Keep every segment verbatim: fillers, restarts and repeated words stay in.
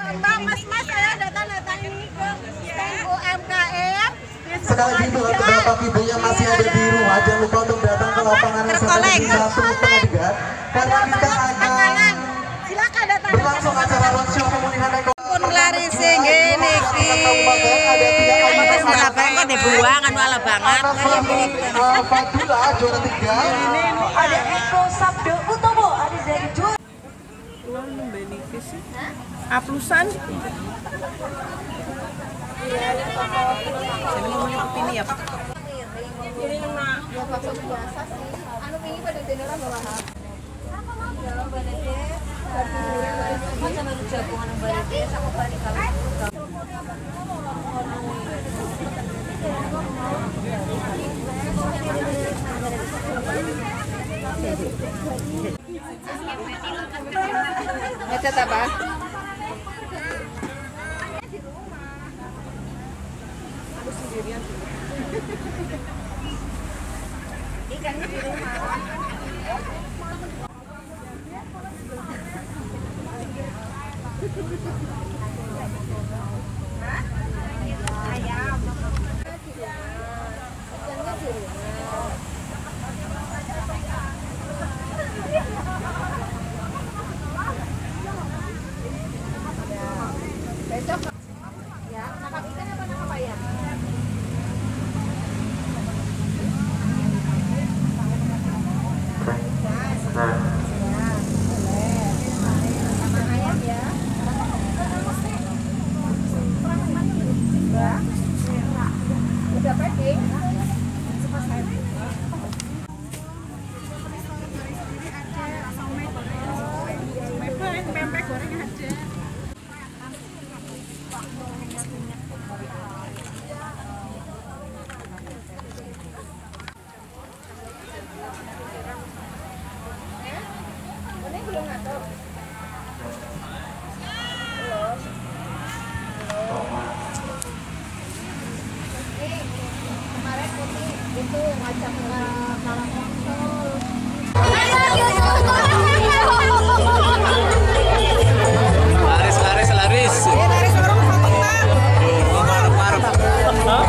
Mbak, mas-mas, saya datang-datang ini ke stand U M K M. Sekali lagi untuk bapak ibu yang masih ada di rumah, jangan lupa untuk datang ke lapangan yang sampai di satu setengah tiga, karena kita akan silakan datang. berlangsung acara roadshow pemulihan ekonomi. Pun lari sing ngene iki. Wis ora bae kok dibuang anu ala banget. Fadila juara tiga. Ada Eko Sabdo Utomo, ada dari juara. Aplusan. Sini mau nyurup ini ya, Pak. Ini nak ya bakso biasa sih. Anu ini pada beneran bawa hap. Ya berarti macam anu jagungan berarti aku balik kalau. Macet apa? Ikannya di rumah. Ayam. Ikannya di rumah. Besok ya, nangkap ikan apa nangkap ayam? Udah packing. Pempek goreng aja. Ini belum ngatur. Belum. Kemarin putih itu macam kalang konsol. Laris, laris, laris. Eh, laris orang Marah, marah.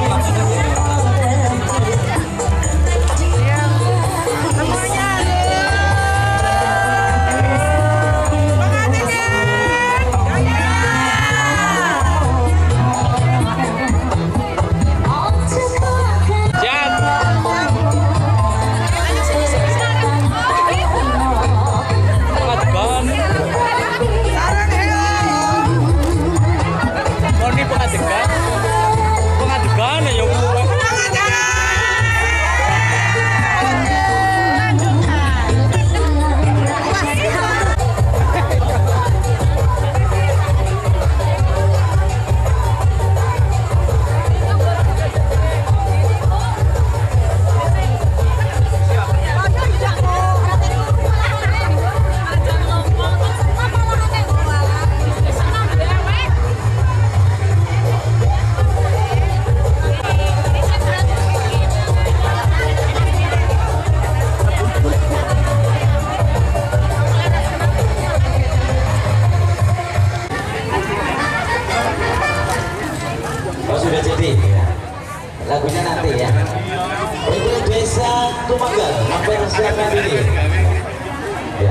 Sudah jadi ya. Lagunya nanti ya. Itu Desa Tumanggal mempersiapkan diri ya.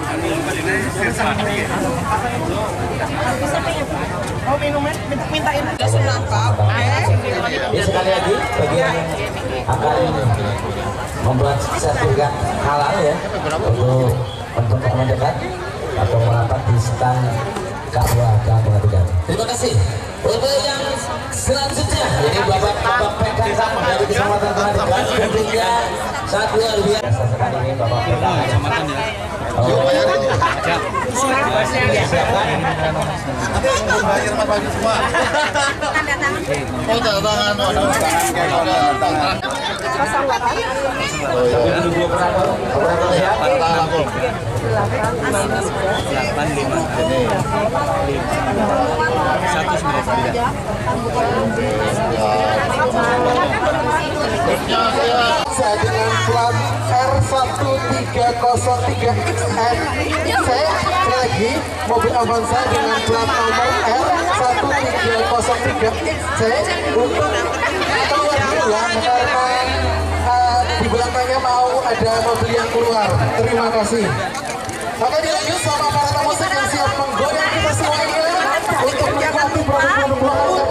Oh, minumnya mintain langsung nangkap. Ya, sekali lagi bagi yang akan membuat sertifikat halal ya untuk untuk mendekat atau merapat di stand K dua K tiga. Terima kasih. Untuk yang selanjutnya ini bapak-bapak pegang sama dari Kecamatan Tenaga tentunya sangat luar biasa sekali ini bapak pegang kecamatan ya. Oh, siapkan. Bayar mas bagi semua. Tanda tangan. Oh, tanda tangan. Pasang berapa? delapan lima satu sembilan sembilan. Saya dengan plat R satu tiga tiga nol tiga X N C. Sekali lagi, mobil Avanza dengan plat nomor R satu tiga nol tiga X C untuk keluar dulu ya, karena uh, di belakangnya mau ada mobil yang keluar. Terima kasih. Oke, dilanjut sama para musik yang siap menggoyang kita semuanya untuk menikmati produk-produk lokal